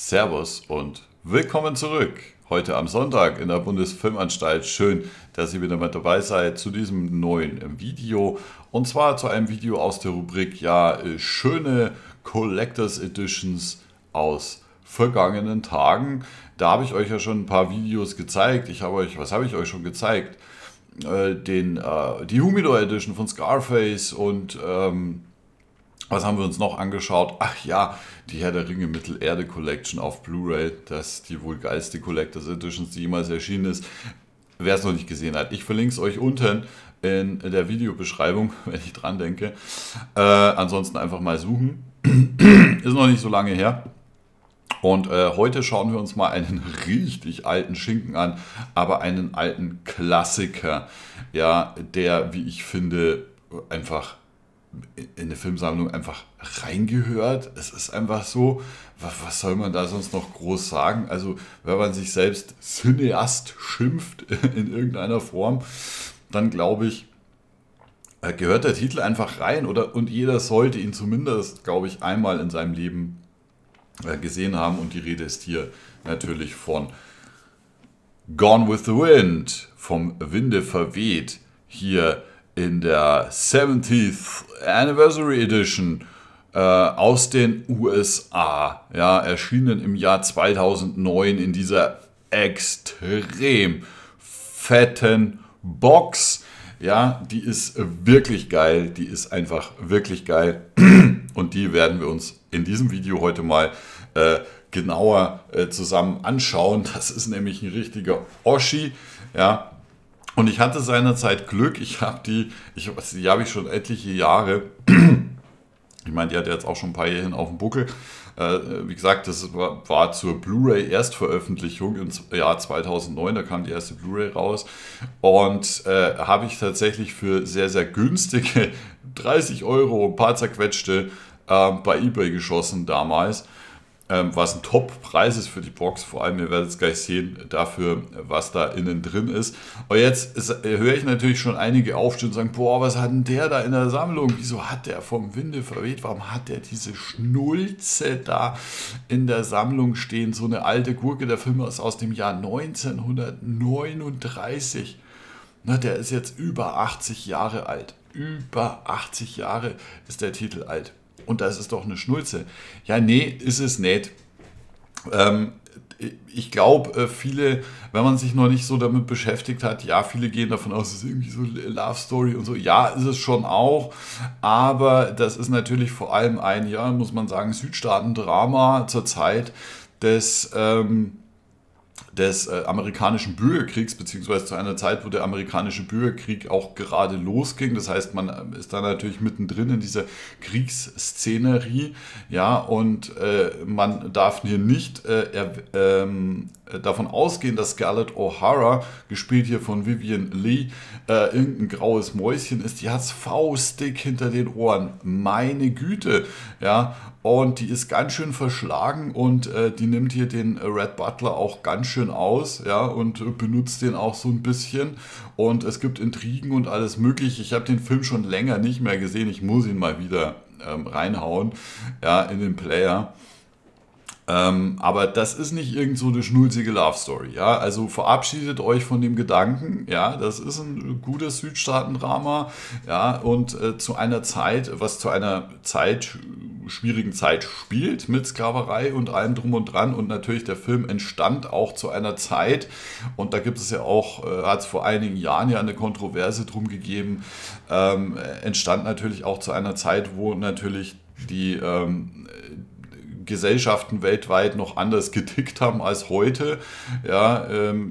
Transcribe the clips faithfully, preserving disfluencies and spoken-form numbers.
Servus und willkommen zurück. Heute am Sonntag in der Bundesfilmanstalt. Schön, dass ihr wieder mit dabei seid zu diesem neuen Video. Und zwar zu einem Video aus der Rubrik, ja, schöne Collectors Editions aus vergangenen Tagen. Da habe ich euch ja schon ein paar Videos gezeigt. Ich habe euch, was habe ich euch schon gezeigt? Äh, den, äh, die Humidor Edition von Scarface und ähm, was haben wir uns noch angeschaut? Ach ja, die Herr der Ringe Mittelerde Collection auf Blu-ray. Das ist die wohl geilste Collectors Edition, die jemals erschienen ist. Wer es noch nicht gesehen hat, ich verlinke es euch unten in der Videobeschreibung, wenn ich dran denke. Äh, ansonsten einfach mal suchen. Ist noch nicht so lange her. Und äh, heute schauen wir uns mal einen richtig alten Schinken an, aber einen alten Klassiker, ja, der, wie ich finde, einfach in eine Filmsammlung einfach reingehört. Es ist einfach so, was soll man da sonst noch groß sagen? Also wenn man sich selbst Cineast schimpft in irgendeiner Form, dann glaube ich, gehört der Titel einfach rein, oder? Und jeder sollte ihn zumindest, glaube ich, einmal in seinem Leben gesehen haben. Und die Rede ist hier natürlich von Gone with the Wind, vom Winde verweht, hier in der seventieth Anniversary Edition äh, aus den U S A, ja, erschienen im Jahr zweitausendneun in dieser extrem fetten Box. Ja, die ist wirklich geil, die ist einfach wirklich geil und die werden wir uns in diesem Video heute mal äh, genauer äh, zusammen anschauen. Das ist nämlich ein richtiger Oschi, ja. Und ich hatte seinerzeit Glück, ich habe die, ich, die habe ich schon etliche Jahre, ich meine, die hat jetzt auch schon ein paar Jährchen auf dem Buckel. Äh, wie gesagt, das war, war zur Blu-ray Erstveröffentlichung im Jahr zweitausendneun, da kam die erste Blu-ray raus. Und äh, habe ich tatsächlich für sehr, sehr günstige dreißig Euro, ein paar zerquetschte, äh, bei eBay geschossen damals. Ähm, was ein Top-Preis ist für die Box, vor allem, ihr werdet es gleich sehen, dafür, was da innen drin ist. Und jetzt ist, äh, höre ich natürlich schon einige aufstehen und sagen, boah, was hat denn der da in der Sammlung? Wieso hat der vom Winde verweht? Warum hat der diese Schnulze da in der Sammlung stehen? So eine alte Gurke, der Film ist aus dem Jahr neunzehnhundertneununddreißig. Na, der ist jetzt über achtzig Jahre alt. Über achtzig Jahre ist der Titel alt. Und das ist doch eine Schnulze. Ja, nee, ist es nicht. Ähm, ich glaube, viele, wenn man sich noch nicht so damit beschäftigt hat, ja, viele gehen davon aus, es ist irgendwie so Love Story und so. Ja, ist es schon auch. Aber das ist natürlich vor allem ein, ja, muss man sagen, Südstaaten-Drama zur Zeit des Ähm, des äh, amerikanischen Bürgerkriegs, beziehungsweise zu einer Zeit, wo der amerikanische Bürgerkrieg auch gerade losging. Das heißt, man ist da natürlich mittendrin in dieser Kriegsszenerie, ja, und äh, man darf hier nicht äh, er, ähm, davon ausgehen, dass Scarlett O'Hara, gespielt hier von Vivien Leigh, äh, irgendein graues Mäuschen ist. Die hat's faustdick hinter den Ohren. Meine Güte, ja, und die ist ganz schön verschlagen und äh, die nimmt hier den Red Butler auch ganz schön aus, ja, und äh, benutzt den auch so ein bisschen. Und es gibt Intrigen und alles mögliche. Ich habe den Film schon länger nicht mehr gesehen. Ich muss ihn mal wieder ähm, reinhauen, ja, in den Player. Ähm, aber das ist nicht irgend so eine schnulzige Love Story, ja, also verabschiedet euch von dem Gedanken, ja, das ist ein gutes Südstaaten-Drama, ja, und äh, zu einer Zeit, was zu einer Zeit, schwierigen Zeit spielt, mit Sklaverei und allem drum und dran, und natürlich der Film entstand auch zu einer Zeit, und da gibt es ja auch, äh, hat es vor einigen Jahren ja eine Kontroverse drum gegeben, ähm, entstand natürlich auch zu einer Zeit, wo natürlich die ähm, Gesellschaften weltweit noch anders getickt haben als heute, ja, ähm,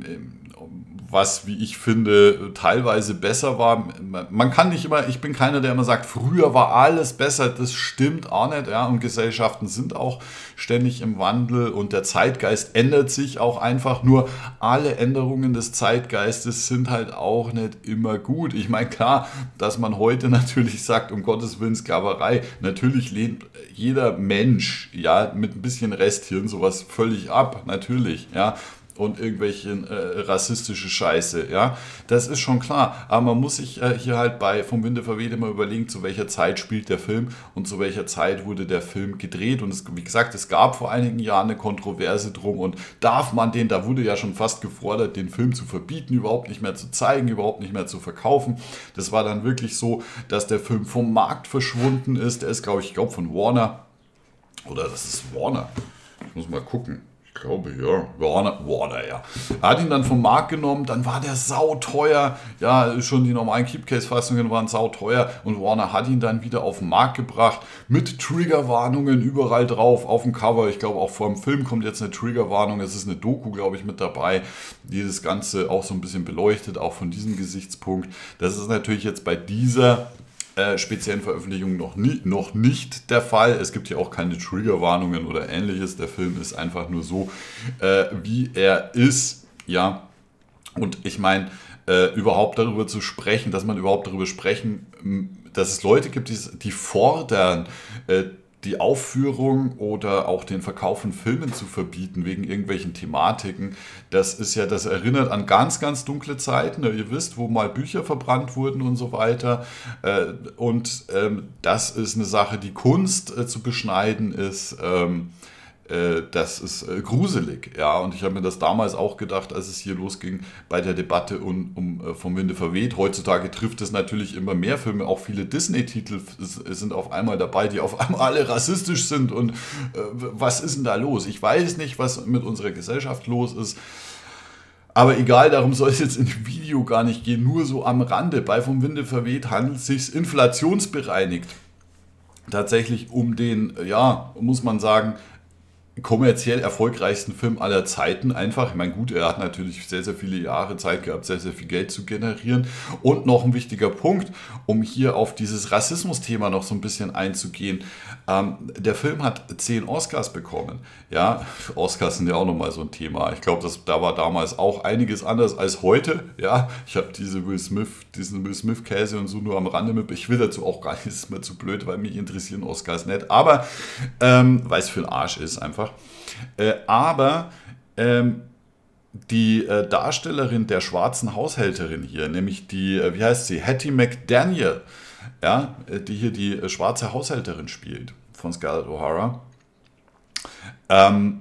was, wie ich finde, teilweise besser war. Man kann nicht immer, ich bin keiner, der immer sagt, früher war alles besser, das stimmt auch nicht, ja, und Gesellschaften sind auch ständig im Wandel und der Zeitgeist ändert sich auch einfach, nur alle Änderungen des Zeitgeistes sind halt auch nicht immer gut. Ich meine, klar, dass man heute natürlich sagt, um Gottes Willen Sklaverei, natürlich lehnt jeder Mensch, ja, mit ein bisschen Resthirn sowas völlig ab, natürlich, ja. und irgendwelche äh, rassistische Scheiße, ja, das ist schon klar, aber man muss sich äh, hier halt bei Vom Winde verweht immer überlegen, zu welcher Zeit spielt der Film und zu welcher Zeit wurde der Film gedreht und es, wie gesagt, es gab vor einigen Jahren eine Kontroverse drum und darf man den, da wurde ja schon fast gefordert, den Film zu verbieten, überhaupt nicht mehr zu zeigen, überhaupt nicht mehr zu verkaufen. Das war dann wirklich so, dass der Film vom Markt verschwunden ist, der ist, glaube ich, ich glaube von Warner, oder das ist Warner, ich muss mal gucken. Ich glaube, ja. Warner, Warner, ja. Er hat ihn dann vom Markt genommen, dann war der sauteuer. Ja, schon die normalen Keepcase-Fassungen waren sauteuer und Warner hat ihn dann wieder auf den Markt gebracht mit Triggerwarnungen überall drauf, auf dem Cover. Ich glaube, auch vor dem Film kommt jetzt eine Triggerwarnung. Es ist eine Doku, glaube ich, mit dabei, die das Ganze auch so ein bisschen beleuchtet, auch von diesem Gesichtspunkt. Das ist natürlich jetzt bei dieser Äh, speziellen Veröffentlichungen noch, nie, noch nicht der Fall. Es gibt hier auch keine Triggerwarnungen oder ähnliches. Der Film ist einfach nur so, äh, wie er ist. Ja, und ich meine, äh, überhaupt darüber zu sprechen, dass man überhaupt darüber sprechen, dass es Leute gibt, die, die fordern, äh, die Aufführung oder auch den Verkauf von Filmen zu verbieten wegen irgendwelchen Thematiken, das ist ja, das erinnert an ganz, ganz dunkle Zeiten, ihr wisst, wo mal Bücher verbrannt wurden und so weiter, und das ist eine Sache, die Kunst zu beschneiden ist, das ist gruselig, ja, und ich habe mir das damals auch gedacht, als es hier losging bei der Debatte um, um Vom Winde verweht. Heutzutage trifft es natürlich immer mehr Filme, auch viele Disney-Titel sind auf einmal dabei, die auf einmal alle rassistisch sind und äh, was ist denn da los? Ich weiß nicht, was mit unserer Gesellschaft los ist, aber egal, darum soll es jetzt in dem Video gar nicht gehen, nur so am Rande. Bei Vom Winde verweht handelt es sich inflationsbereinigt tatsächlich um den, ja, muss man sagen, kommerziell erfolgreichsten Film aller Zeiten einfach. Ich meine, gut, er hat natürlich sehr, sehr viele Jahre Zeit gehabt, sehr, sehr viel Geld zu generieren. Und noch ein wichtiger Punkt, um hier auf dieses Rassismus-Thema noch so ein bisschen einzugehen. Ähm, der Film hat zehn Oscars bekommen. Ja, Oscars sind ja auch nochmal so ein Thema. Ich glaube, da war damals auch einiges anders als heute. Ja, ich habe diese Will Smith, diesen Will Smith-Käse und so nur am Rande mit. Ich will dazu auch gar nicht, das ist mir zu blöd, weil mich interessieren Oscars nicht. Aber, ähm, weil es für den Arsch ist einfach. Äh, aber ähm, die äh, Darstellerin der schwarzen Haushälterin hier, nämlich die, äh, wie heißt sie, Hattie McDaniel, ja, die hier die äh, schwarze Haushälterin spielt von Scarlett O'Hara, ähm,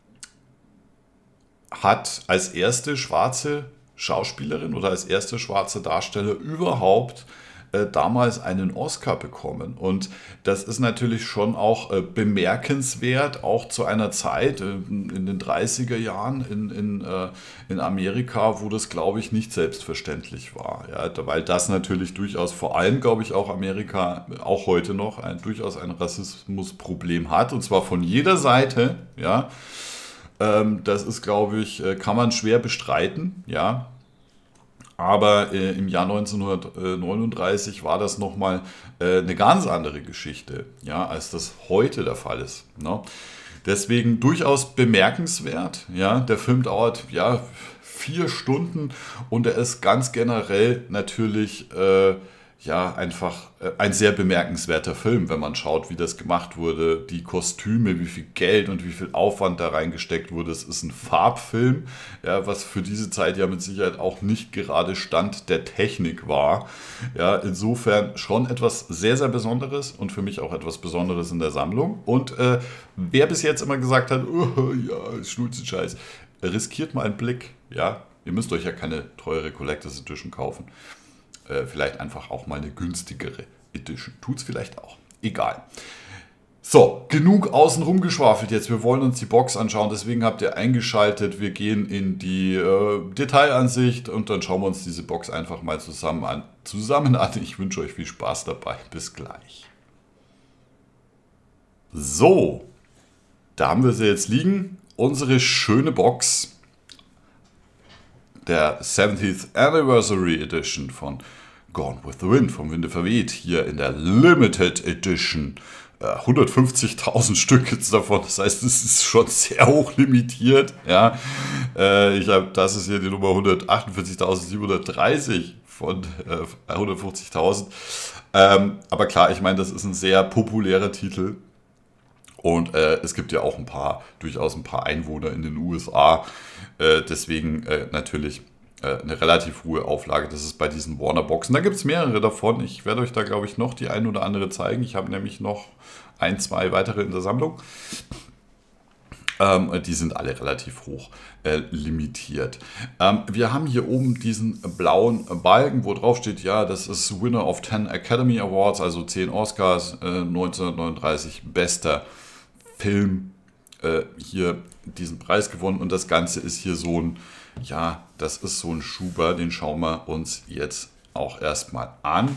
hat als erste schwarze Schauspielerin oder als erste schwarze Darsteller überhaupt äh, damals einen Oscar bekommen. Und das ist natürlich schon auch äh, bemerkenswert, auch zu einer Zeit äh, in den dreißiger Jahren in, in, äh, in Amerika, wo das, glaube ich, nicht selbstverständlich war. Ja, weil das natürlich durchaus, vor allem, glaube ich, auch Amerika, auch heute noch, ein, durchaus ein Rassismusproblem hat. Und zwar von jeder Seite, ja. Ähm, das ist, glaube ich, äh, kann man schwer bestreiten, ja. Aber äh, im Jahr neunzehnhundertneununddreißig war das nochmal äh, eine ganz andere Geschichte, ja, als das heute der Fall ist. Ne? Deswegen durchaus bemerkenswert. Ja? Der Film dauert ja vier Stunden und er ist ganz generell natürlich äh, ja, einfach äh, ein sehr bemerkenswerter Film, wenn man schaut, wie das gemacht wurde, die Kostüme, wie viel Geld und wie viel Aufwand da reingesteckt wurde. Es ist ein Farbfilm, ja, was für diese Zeit ja mit Sicherheit auch nicht gerade Stand der Technik war. Ja, insofern schon etwas sehr, sehr Besonderes und für mich auch etwas Besonderes in der Sammlung. Und äh, wer bis jetzt immer gesagt hat, oh, ja, Schnulzenscheiß, riskiert mal einen Blick. Ja, ihr müsst euch ja keine teure Collectors Edition kaufen. Äh, vielleicht einfach auch mal eine günstigere Edition. Tut's vielleicht auch. Egal. So, genug außenrum geschwafelt jetzt. Wir wollen uns die Box anschauen. Deswegen habt ihr eingeschaltet. Wir gehen in die äh, Detailansicht und dann schauen wir uns diese Box einfach mal zusammen an. Zusammen an. Ich wünsche euch viel Spaß dabei. Bis gleich. So, da haben wir sie jetzt liegen. Unsere schöne Box. Der seventieth Anniversary Edition von Gone with the Wind, vom Winde verweht, hier in der Limited Edition. Äh, hundertfünfzigtausend Stück jetzt davon, das heißt, es ist schon sehr hoch limitiert. Ja. Äh, ich hab, das ist hier die Nummer hundertachtundvierzigtausendsiebenhundertdreißig von äh, hundertfünfzigtausend. Ähm, aber klar, ich meine, das ist ein sehr populärer Titel. Und äh, es gibt ja auch ein paar, durchaus ein paar Einwohner in den U S A. Äh, deswegen äh, natürlich äh, eine relativ hohe Auflage. Das ist bei diesen Warner-Boxen. Da gibt es mehrere davon. Ich werde euch da, glaube ich, noch die ein oder andere zeigen. Ich habe nämlich noch ein, zwei weitere in der Sammlung. Ähm, die sind alle relativ hoch äh, limitiert. Ähm, wir haben hier oben diesen blauen Balken, wo drauf steht, ja, das ist Winner of ten Academy Awards, also zehn Oscars, äh, neunzehnhundertneununddreißig bester Film, äh, hier diesen Preis gewonnen. Und das Ganze ist hier so ein, ja, das ist so ein Schuber, den schauen wir uns jetzt auch erstmal an.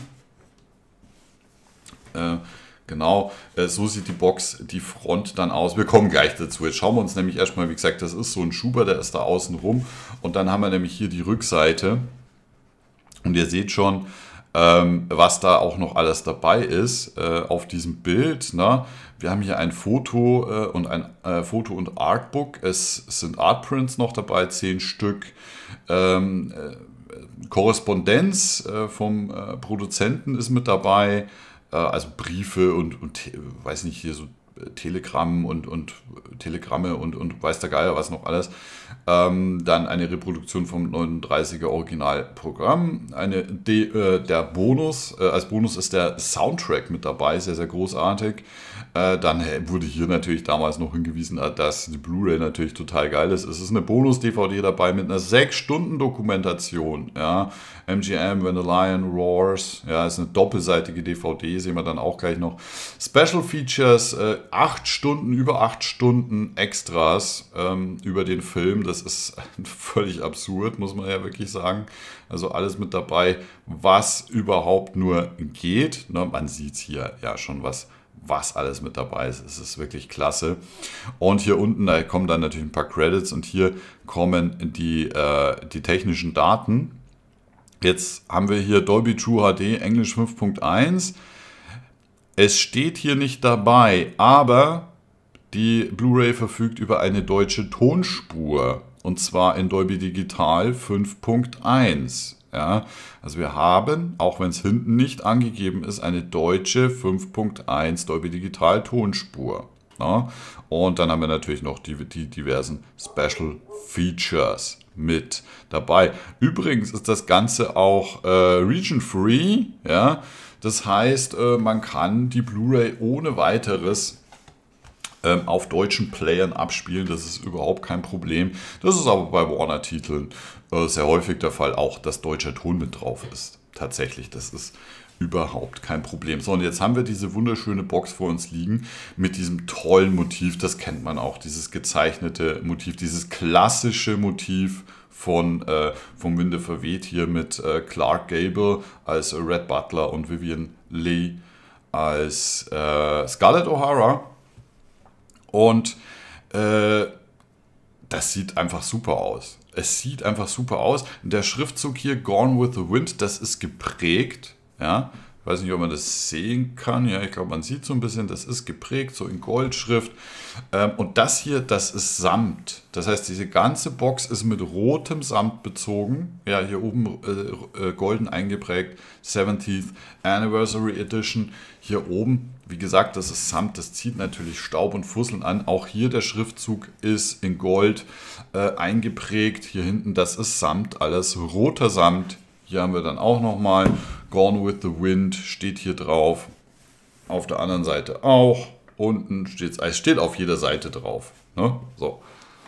Äh, Genau, so sieht die Box, die Front dann aus. Wir kommen gleich dazu. Jetzt schauen wir uns nämlich erstmal, wie gesagt, das ist so ein Schuber, der ist da außen rum. Und dann haben wir nämlich hier die Rückseite. Und ihr seht schon, ähm, was da auch noch alles dabei ist äh, auf diesem Bild. Ne? Wir haben hier ein Foto äh, und ein äh, Foto- und Artbook. Es sind Artprints noch dabei, zehn Stück. Ähm, äh, Korrespondenz äh, vom äh, Produzenten ist mit dabei. Also Briefe und, und weiß nicht, hier so Telegramm und, und Telegramme und, und weiß der Geier was noch alles. Ähm, dann eine Reproduktion vom neununddreißiger Originalprogramm. Eine De, äh, der Bonus, äh, als Bonus ist der Soundtrack mit dabei, sehr, sehr großartig. Äh, dann wurde hier natürlich damals noch hingewiesen, dass die Blu-ray natürlich total geil ist. Es ist eine Bonus-D V D dabei mit einer sechs Stunden Dokumentation. Ja. M G M, When the Lion Roars. Ja, ist eine doppelseitige D V D, sehen wir dann auch gleich noch. Special Features, äh, acht Stunden, über acht Stunden Extras ähm, über den Film. Das ist völlig absurd, muss man ja wirklich sagen. Also alles mit dabei, was überhaupt nur geht. Ne, man sieht es hier ja schon, was, was alles mit dabei ist. Es ist wirklich klasse. Und hier unten, da kommen dann natürlich ein paar Credits und hier kommen die, äh, die technischen Daten. Jetzt haben wir hier Dolby True H D, Englisch fünf Punkt eins. Es steht hier nicht dabei, aber die Blu-ray verfügt über eine deutsche Tonspur. Und zwar in Dolby Digital fünf Punkt eins. Ja, also wir haben, auch wenn es hinten nicht angegeben ist, eine deutsche fünf Punkt eins Dolby Digital Tonspur. Ja, und dann haben wir natürlich noch die, die diversen Special Features mit dabei. Übrigens ist das Ganze auch äh, region-free. Ja, das heißt, äh, man kann die Blu-ray ohne weiteres ähm, auf deutschen Playern abspielen. Das ist überhaupt kein Problem. Das ist aber bei Warner-Titeln äh, sehr häufig der Fall, auch dass deutscher Ton mit drauf ist. Tatsächlich, das ist überhaupt kein Problem. So, und jetzt haben wir diese wunderschöne Box vor uns liegen mit diesem tollen Motiv. Das kennt man auch, dieses gezeichnete Motiv, dieses klassische Motiv von äh, vom Winde verweht hier mit äh, Clark Gable als Red Butler und Vivian Leigh als äh, Scarlett O'Hara. Und äh, das sieht einfach super aus. Es sieht einfach super aus. Der Schriftzug hier, Gone with the Wind, das ist geprägt. Ja, ich weiß nicht, ob man das sehen kann. Ja, ich glaube, man sieht so ein bisschen, das ist geprägt, so in Goldschrift. Ähm, und das hier, das ist Samt. Das heißt, diese ganze Box ist mit rotem Samt bezogen. Ja, hier oben äh, äh, golden eingeprägt. seventieth Anniversary Edition. Hier oben, wie gesagt, das ist Samt. Das zieht natürlich Staub und Fusseln an. Auch hier der Schriftzug ist in Gold äh, eingeprägt. Hier hinten, das ist Samt, alles roter Samt. Hier haben wir dann auch nochmal Gone with the Wind, steht hier drauf. Auf der anderen Seite auch. Unten steht es, steht auf jeder Seite drauf. Ne? So.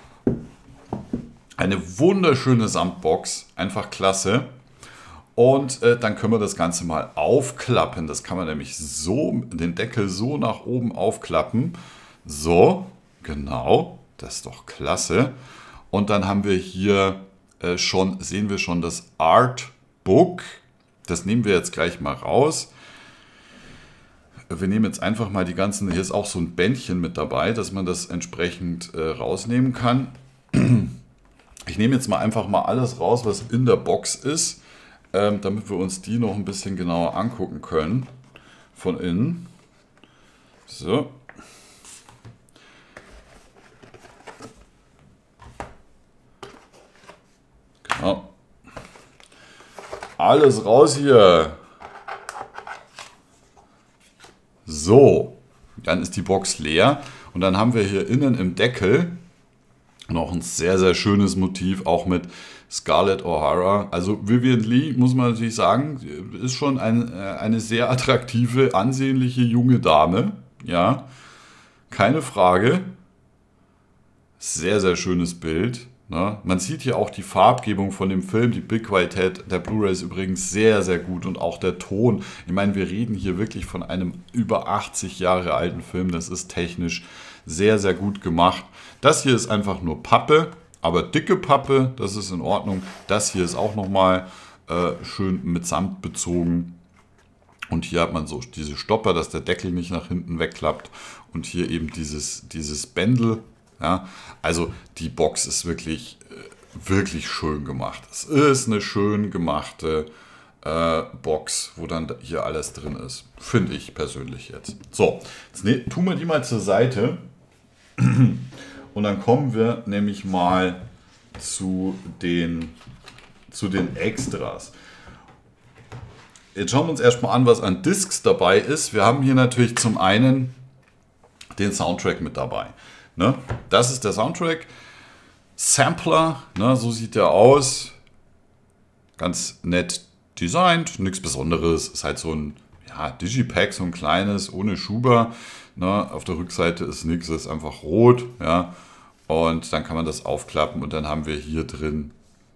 Eine wunderschöne Samtbox, einfach klasse. Und äh, dann können wir das Ganze mal aufklappen. Das kann man nämlich so, den Deckel so nach oben aufklappen. So, genau, das ist doch klasse. Und dann haben wir hier äh, schon, sehen wir schon das Art Book. Das nehmen wir jetzt gleich mal raus. Wir nehmen jetzt einfach mal die ganzen, hier ist auch so ein Bändchen mit dabei, dass man das entsprechend äh, rausnehmen kann. Ich nehme jetzt mal einfach mal alles raus, was in der Box ist, ähm, damit wir uns die noch ein bisschen genauer angucken können von innen. So. Genau. Alles raus hier. So, dann ist die Box leer und dann haben wir hier innen im Deckel noch ein sehr, sehr schönes Motiv, auch mit Scarlett O'Hara. Also Vivien Leigh, muss man natürlich sagen, ist schon ein, eine sehr attraktive, ansehnliche junge Dame. Ja, keine Frage. Sehr, sehr schönes Bild. Ne? Man sieht hier auch die Farbgebung von dem Film, die Bildqualität der Blu-ray ist übrigens sehr, sehr gut und auch der Ton. Ich meine, wir reden hier wirklich von einem über achtzig Jahre alten Film. Das ist technisch sehr, sehr gut gemacht. Das hier ist einfach nur Pappe, aber dicke Pappe, das ist in Ordnung. Das hier ist auch nochmal äh, schön mit Samt bezogen. Und hier hat man so diese Stopper, dass der Deckel nicht nach hinten wegklappt. Und hier eben dieses, dieses Bändel. Ja, also die Box ist wirklich, wirklich schön gemacht. Es ist eine schön gemachte äh, Box, wo dann hier alles drin ist. Finde ich persönlich jetzt. So, jetzt ne, tun wir die mal zur Seite. Und dann kommen wir nämlich mal zu den, zu den Extras. Jetzt schauen wir uns erstmal an, was an Discs dabei ist. Wir haben hier natürlich zum einen den Soundtrack mit dabei. Ne? Das ist der Soundtrack. Sampler, ne? So sieht der aus. Ganz nett designt, nichts Besonderes. Ist halt so ein ja, Digipack, so ein kleines, ohne Schuber. Ne? Auf der Rückseite ist nichts, ist einfach rot. Ja? Und dann kann man das aufklappen und dann haben wir hier drin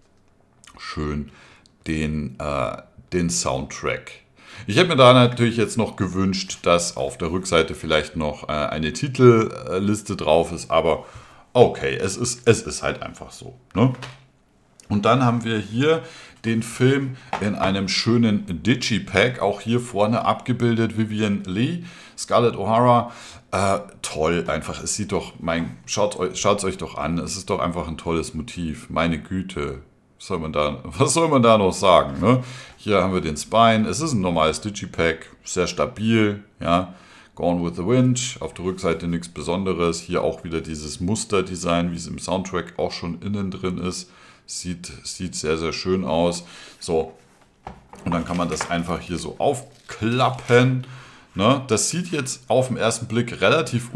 schön den, äh, den Soundtrack. Ich hätte mir da natürlich jetzt noch gewünscht, dass auf der Rückseite vielleicht noch äh, eine Titelliste drauf ist, aber okay, es ist, es ist halt einfach so. Ne? Und dann haben wir hier den Film in einem schönen Digipack, auch hier vorne abgebildet, Vivien Leigh, Scarlett O'Hara. Äh, toll, einfach, es sieht doch, mein, schaut es euch doch an, es ist doch einfach ein tolles Motiv, meine Güte. Was soll man da, was soll man da noch sagen? Ne? Hier haben wir den Spine. Es ist ein normales Digipack, sehr stabil. Ja. Gone with the Wind. Auf der Rückseite nichts Besonderes. Hier auch wieder dieses Musterdesign, wie es im Soundtrack auch schon innen drin ist. Sieht, sieht sehr, sehr schön aus. So. Und dann kann man das einfach hier so aufklappen. Ne? Das sieht jetzt auf den ersten Blick relativ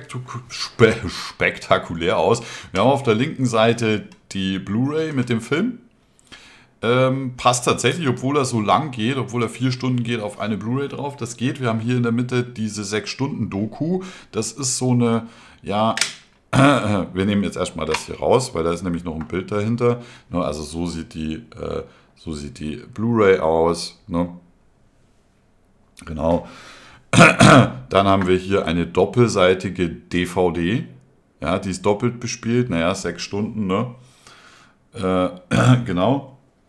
unspektakulär aus. Wir haben auf der linken Seite die Blu-ray mit dem Film. Ähm, passt tatsächlich, obwohl er so lang geht, obwohl er vier Stunden geht, auf eine Blu-ray drauf. Das geht. Wir haben hier in der Mitte diese sechs Stunden Doku. Das ist so eine, ja, wir nehmen jetzt erstmal das hier raus, weil da ist nämlich noch ein Bild dahinter. Ne? Also so sieht die, äh, so sieht die Blu-ray aus. Ne? Genau. Dann haben wir hier eine doppelseitige D V D. Ja, die ist doppelt bespielt. Naja, sechs Stunden, ne? Äh, genau.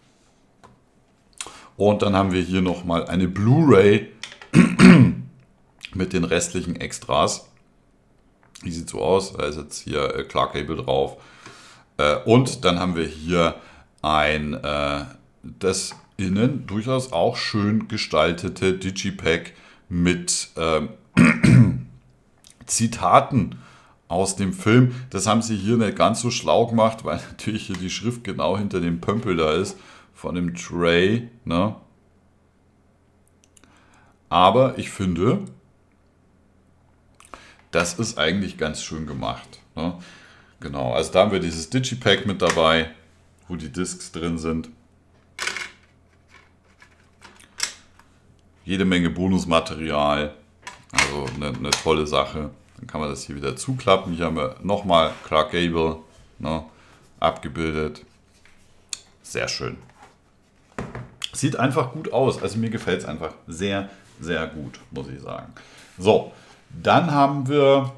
Und dann haben wir hier nochmal eine Blu-ray mit den restlichen Extras. Die sieht so aus. Da ist jetzt hier äh, Clark Gable drauf. Äh, und dann haben wir hier ein, äh, das innen durchaus auch schön gestaltete Digipack mit ähm, Zitaten aus dem Film. Das haben sie hier nicht ganz so schlau gemacht, weil natürlich hier die Schrift genau hinter dem Pömpel da ist, von dem Tray. Ne? Aber ich finde, das ist eigentlich ganz schön gemacht. Ne? Genau, also da haben wir dieses Digipack mit dabei, wo die Discs drin sind. Jede Menge Bonusmaterial, also eine, eine tolle Sache. Dann kann man das hier wieder zuklappen. Hier haben wir nochmal Clark Gable, ne, abgebildet. Sehr schön. Sieht einfach gut aus. Also mir gefällt es einfach sehr, sehr gut, muss ich sagen. So, dann haben wir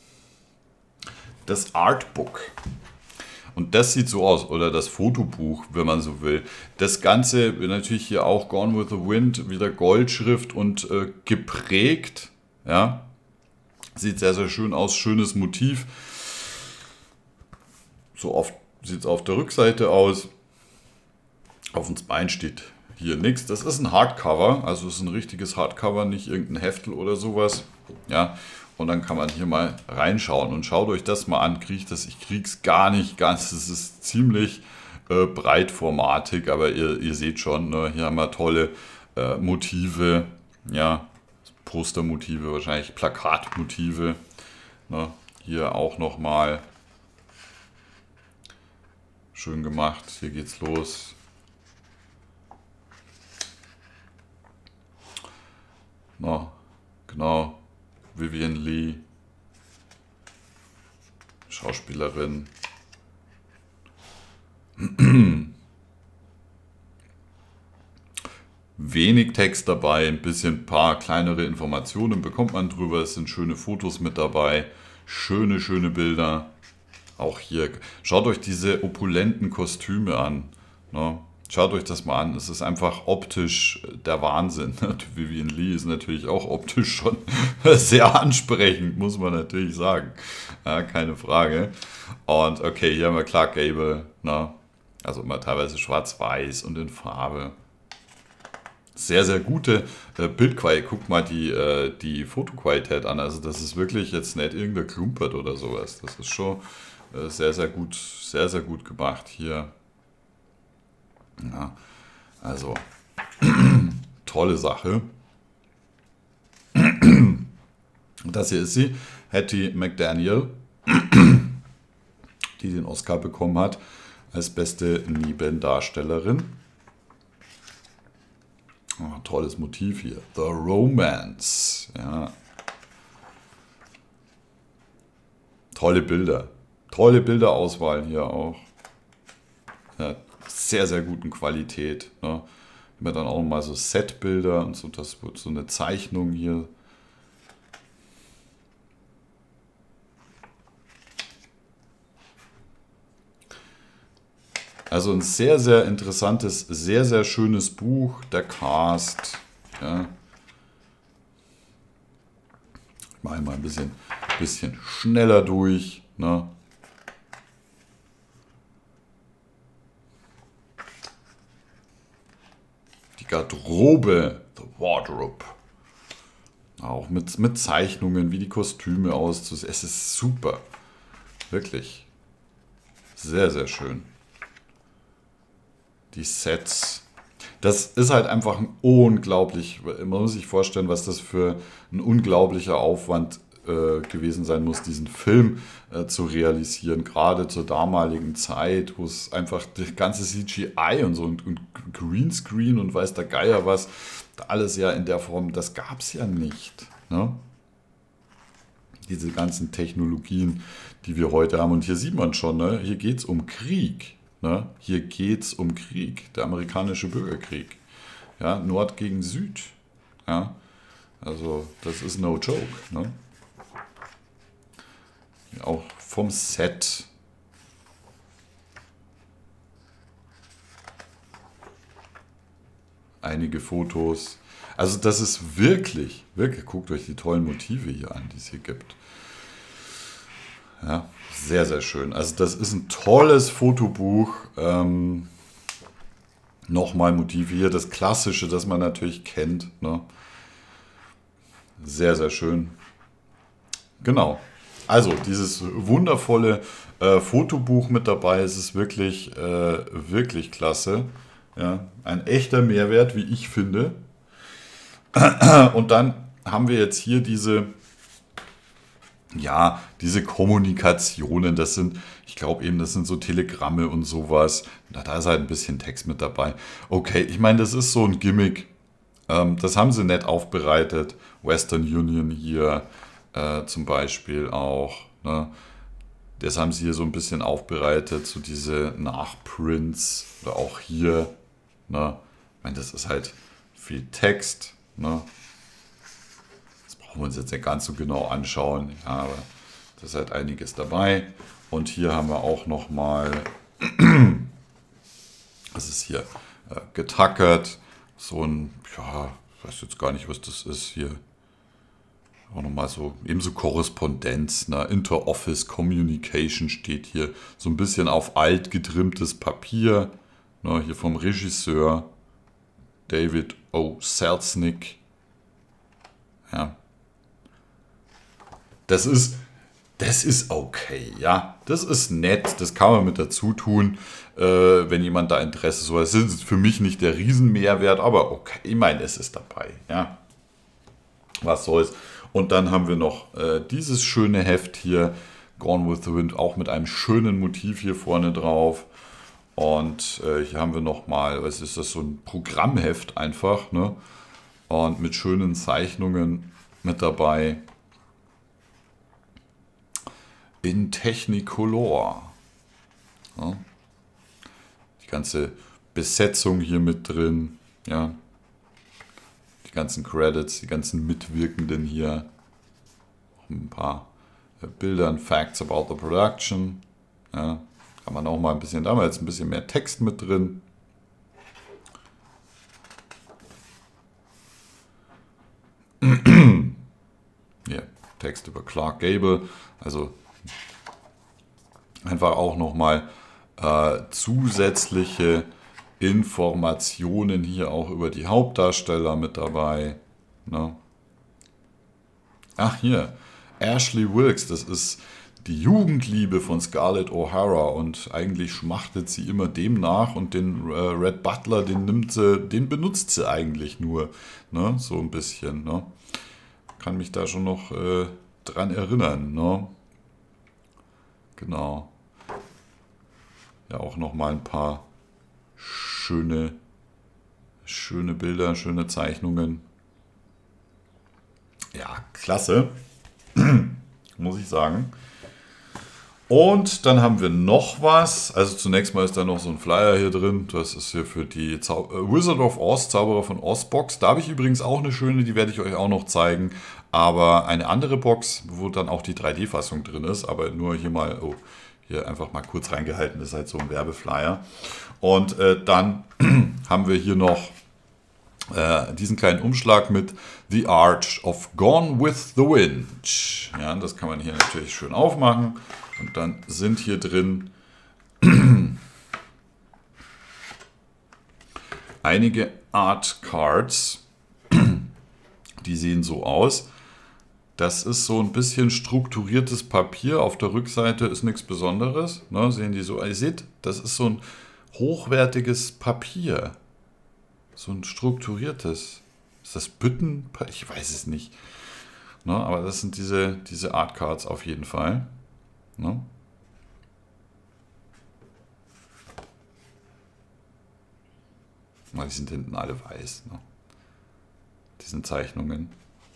das Artbook. Und das sieht so aus, oder das Fotobuch, wenn man so will. Das Ganze natürlich hier auch Gone with the Wind, wieder Goldschrift und äh, geprägt. Ja, sieht sehr, sehr schön aus, schönes Motiv. So oft sieht es auf der Rückseite aus. Auf dem Bein steht hier nichts. Das ist ein Hardcover, also es ist ein richtiges Hardcover, nicht irgendein Heftel oder sowas. Ja. Und dann kann man hier mal reinschauen und schaut euch das mal an. Krieg ich das? Ich krieg's gar nicht ganz. Es ist ziemlich äh, breitformatig, aber ihr, ihr seht schon, ne? Hier haben wir tolle äh, Motive. Ja, Postermotive, wahrscheinlich Plakatmotive. Ne? Hier auch nochmal schön gemacht. Hier geht's los. Na, genau. Vivian Lee, Schauspielerin. Wenig Text dabei, ein bisschen paar kleinere Informationen bekommt man drüber. Es sind schöne Fotos mit dabei, schöne, schöne Bilder. Auch hier, schaut euch diese opulenten Kostüme an. Ne? Schaut euch das mal an, es ist einfach optisch der Wahnsinn. Vivian Lee ist natürlich auch optisch schon sehr ansprechend, muss man natürlich sagen. Ja, keine Frage. Und okay, hier haben wir Clark Gable, ne? Also immer teilweise schwarz-weiß und in Farbe. Sehr, sehr gute äh, Bildqualität. Guckt mal die, äh, die Fotoqualität an. Also das ist wirklich jetzt nicht irgendein Klumpert oder sowas. Das ist schon äh, sehr, sehr gut, sehr, sehr gut gemacht hier. Ja, also tolle Sache. Das hier ist sie, Hattie McDaniel, die den Oscar bekommen hat als beste Nebendarstellerin. Oh, tolles Motiv hier. The Romance. Ja. Tolle Bilder. Tolle Bilderauswahl hier auch. Ja, sehr, sehr guten Qualität. Ne? Immer dann auch mal so Setbilder und so, das wird so eine Zeichnung hier. Also ein sehr, sehr interessantes, sehr, sehr schönes Buch, der Cast. Ja. Ich mache mal ein bisschen, bisschen schneller durch. Ne? Die Garderobe, the Wardrobe. Auch mit, mit Zeichnungen, wie die Kostüme aussehen. Es ist super. Wirklich. Sehr, sehr schön. Die Sets. Das ist halt einfach ein unglaublich, man muss sich vorstellen, was das für ein unglaublicher Aufwand äh, gewesen sein muss, diesen Film äh, zu realisieren, gerade zur damaligen Zeit, wo es einfach das ganze C G I und so und, und Greenscreen und weiß der Geier was, alles ja in der Form, das gab es ja nicht. Ne? Diese ganzen Technologien, die wir heute haben. Und hier sieht man schon, ne? Hier geht es um Krieg. Ne? Hier geht es um Krieg, der amerikanische Bürgerkrieg. Ja, Nord gegen Süd. Ja? Also das ist no joke. Ne? Auch vom Set. Einige Fotos. Also das ist wirklich, wirklich, guckt euch die tollen Motive hier an, die es hier gibt. Ja, sehr, sehr schön. Also das ist ein tolles Fotobuch. Ähm, Nochmal Motive hier, das Klassische, das man natürlich kennt. Ne? Sehr, sehr schön. Genau. Also dieses wundervolle äh, Fotobuch mit dabei. Es ist wirklich, äh, wirklich klasse. Ja, ein echter Mehrwert, wie ich finde. Und dann haben wir jetzt hier diese... Ja, diese Kommunikationen, das sind, ich glaube eben, das sind so Telegramme und sowas. Da, da ist halt ein bisschen Text mit dabei. Okay, ich meine, das ist so ein Gimmick. Ähm, das haben sie nett aufbereitet. Western Union hier äh, zum Beispiel auch. Ne? Das haben sie hier so ein bisschen aufbereitet, so diese Nachprints oder auch hier. Ne? Ich meine, das ist halt viel Text. Ne? Wollen wir uns jetzt nicht ganz so genau anschauen, ja, aber da ist halt einiges dabei. Und hier haben wir auch nochmal, das ist hier äh, getackert, so ein, ja, ich weiß jetzt gar nicht, was das ist hier. Auch nochmal so, ebenso Korrespondenz, ne? Inter-Office Communication steht hier, so ein bisschen auf alt getrimmtes Papier, ne? Hier vom Regisseur David O. Selznick. Ja. Das ist, das ist okay, ja. Das ist nett, das kann man mit dazu tun, äh, wenn jemand da Interesse so hat. Das ist für mich nicht der Riesenmehrwert, aber okay, ich meine, es ist dabei, ja. Was soll's. Und dann haben wir noch äh, dieses schöne Heft hier, Gone with the Wind, auch mit einem schönen Motiv hier vorne drauf. Und äh, hier haben wir nochmal, was ist das, so ein Programmheft einfach, ne? Und mit schönen Zeichnungen mit dabei. In Technicolor. Ja. Die ganze Besetzung hier mit drin, ja. Die ganzen Credits, die ganzen Mitwirkenden hier. Auch ein paar Bilder, Facts about the production. Ja. Kann man auch mal ein bisschen, da haben wir jetzt ein bisschen mehr Text mit drin. Hier, Text über Clark Gable. Also einfach auch nochmal äh, zusätzliche Informationen hier auch über die Hauptdarsteller mit dabei. Ne? Ach hier, Ashley Wilkes, das ist die Jugendliebe von Scarlett O'Hara und eigentlich schmachtet sie immer dem nach und den äh, Red Butler, den nimmt sie, den benutzt sie eigentlich nur, ne? So ein bisschen. Ne? Kann mich da schon noch äh, dran erinnern. Ne? Genau. Ja, auch noch mal ein paar schöne, schöne Bilder, schöne Zeichnungen. Ja, klasse, muss ich sagen. Und dann haben wir noch was. Also zunächst mal ist da noch so ein Flyer hier drin. Das ist hier für die Zau äh, Wizard of Oz, Zauberer von Oz Box. Da habe ich übrigens auch eine schöne, die werde ich euch auch noch zeigen. Aber eine andere Box, wo dann auch die drei D-Fassung drin ist. Aber nur hier mal, oh, hier einfach mal kurz reingehalten. Das ist halt so ein Werbeflyer. Und äh, dann haben wir hier noch äh, diesen kleinen Umschlag mit The Arch of Gone with the Wind. Ja, das kann man hier natürlich schön aufmachen. Und dann sind hier drin einige Art Cards, die sehen so aus. Das ist so ein bisschen strukturiertes Papier. Auf der Rückseite ist nichts Besonderes. Ne, sehen die so, ihr seht, das ist so ein hochwertiges Papier. So ein strukturiertes. Ist das Bütten? Ich weiß es nicht. Ne, aber das sind diese, diese Art Cards auf jeden Fall. Ne? Die sind hinten alle weiß. Ne? Diesen Zeichnungen.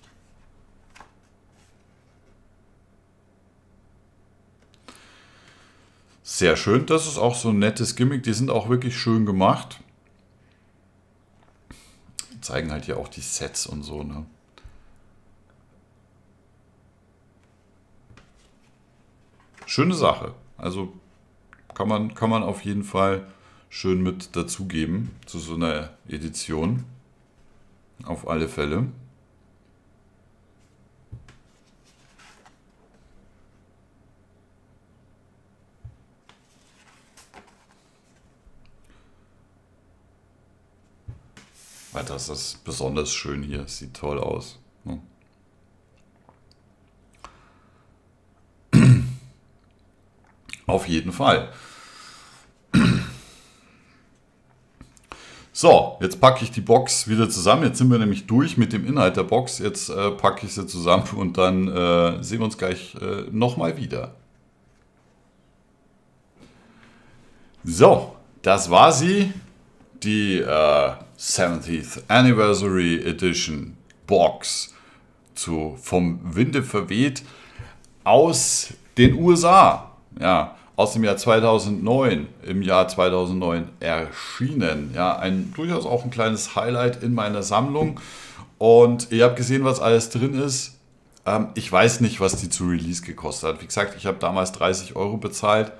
Sehr schön. Das ist auch so ein nettes Gimmick. Die sind auch wirklich schön gemacht. Die zeigen halt hier auch die Sets und so. Ne? Schöne Sache. Also kann man, kann man auf jeden Fall schön mit dazugeben zu so einer Edition. Auf alle Fälle. Weil das ist besonders schön hier. Sieht toll aus. Ne? Auf jeden Fall. So, jetzt packe ich die Box wieder zusammen. Jetzt sind wir nämlich durch mit dem Inhalt der Box. Jetzt äh, packe ich sie zusammen und dann äh, sehen wir uns gleich äh, nochmal wieder. So, das war sie. Die äh, seventieth Anniversary Edition Box zu Vom Winde verweht aus den U S A. Ja, aus dem Jahr zweitausendneun, im Jahr zweitausendneun erschienen. Ja, ein durchaus auch ein kleines Highlight in meiner Sammlung. Und ihr habt gesehen, was alles drin ist. Ähm, ich weiß nicht, was die zu Release gekostet hat. Wie gesagt, ich habe damals dreißig Euro bezahlt.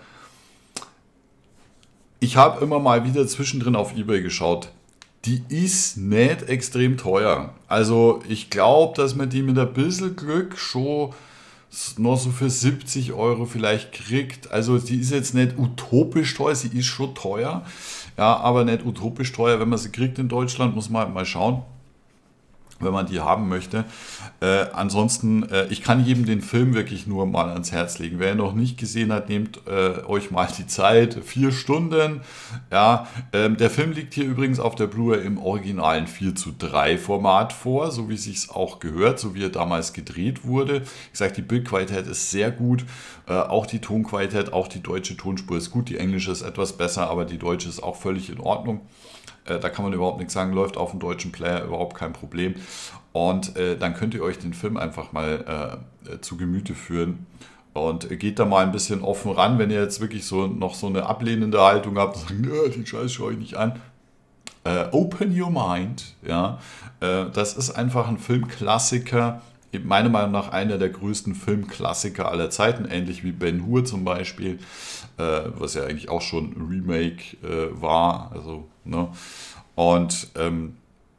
Ich habe immer mal wieder zwischendrin auf eBay geschaut. Die ist nicht extrem teuer. Also ich glaube, dass man die mit ein bisschen Glück schon noch so für siebzig Euro vielleicht kriegt. Also die ist jetzt nicht utopisch teuer, sie ist schon teuer. Ja, aber nicht utopisch teuer, wenn man sie kriegt in Deutschland, muss man halt mal schauen. wenn man die haben möchte. Äh, ansonsten, äh, ich kann jedem den Film wirklich nur mal ans Herz legen. Wer ihn noch nicht gesehen hat, nehmt äh, euch mal die Zeit. Vier Stunden. Ja, ähm, der Film liegt hier übrigens auf der Blu-ray im originalen vier zu drei Format vor, so wie es sich auch gehört, so wie er damals gedreht wurde. Ich sage, die Bildqualität ist sehr gut. Äh, auch die Tonqualität, auch die deutsche Tonspur ist gut. Die englische ist etwas besser, aber die deutsche ist auch völlig in Ordnung. Da kann man überhaupt nichts sagen, läuft auf dem deutschen Player überhaupt kein Problem. Und äh, dann könnt ihr euch den Film einfach mal äh, zu Gemüte führen und geht da mal ein bisschen offen ran, wenn ihr jetzt wirklich so noch so eine ablehnende Haltung habt und sagt, ja, den Scheiß schaue ich nicht an. Äh, open your mind, ja. Äh, das ist einfach ein Filmklassiker, meiner Meinung nach einer der größten Filmklassiker aller Zeiten, ähnlich wie Ben-Hur zum Beispiel, äh, was ja eigentlich auch schon ein Remake äh, war. Also, ne? Und ähm,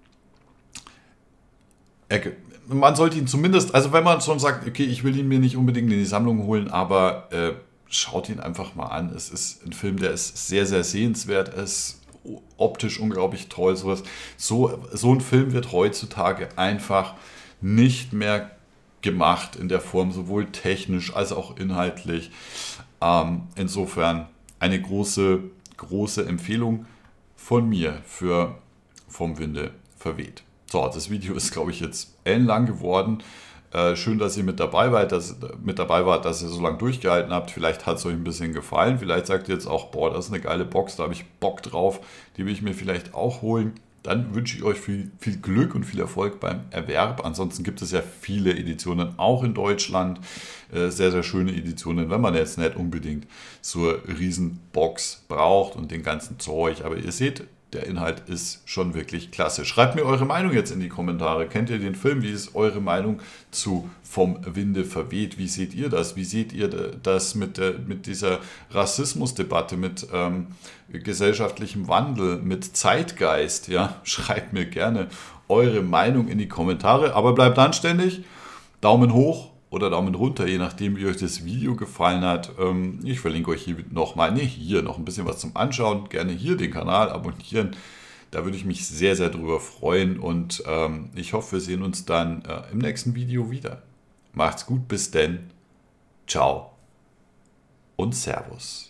er, man sollte ihn zumindest, also wenn man schon sagt, okay, ich will ihn mir nicht unbedingt in die Sammlung holen, aber äh, schaut ihn einfach mal an. Es ist ein Film, der ist sehr, sehr sehenswert, er ist optisch unglaublich toll. Sowas. So, so ein Film wird heutzutage einfach nicht mehr gemacht in der Form, sowohl technisch als auch inhaltlich. Ähm, insofern eine große, große Empfehlung von mir für Vom Winde verweht. So, das Video ist, glaube ich, jetzt ellenlang geworden. Äh, schön, dass ihr mit dabei wart, dass, mit dabei wart, dass ihr so lange durchgehalten habt. Vielleicht hat es euch ein bisschen gefallen. Vielleicht sagt ihr jetzt auch, boah, das ist eine geile Box, da habe ich Bock drauf. Die will ich mir vielleicht auch holen. Dann wünsche ich euch viel, viel Glück und viel Erfolg beim Erwerb. Ansonsten gibt es ja viele Editionen, auch in Deutschland. Äh, sehr, sehr schöne Editionen, wenn man jetzt nicht unbedingt so eine Riesenbox braucht und den ganzen Zeug. Aber ihr seht, der Inhalt ist schon wirklich klasse. Schreibt mir eure Meinung jetzt in die Kommentare. Kennt ihr den Film? Wie ist eure Meinung zu Vom Winde verweht? Wie seht ihr das? Wie seht ihr das mit, der, mit dieser Rassismusdebatte, mit ähm, gesellschaftlichem Wandel, mit Zeitgeist? Ja, schreibt mir gerne eure Meinung in die Kommentare. Aber bleibt anständig. Daumen hoch oder Daumen runter, je nachdem, wie euch das Video gefallen hat. Ich verlinke euch hier nochmal, ne, hier noch ein bisschen was zum Anschauen. Gerne hier den Kanal abonnieren. Da würde ich mich sehr, sehr drüber freuen. Und ähm, ich hoffe, wir sehen uns dann äh, im nächsten Video wieder. Macht's gut, bis denn. Ciao und Servus.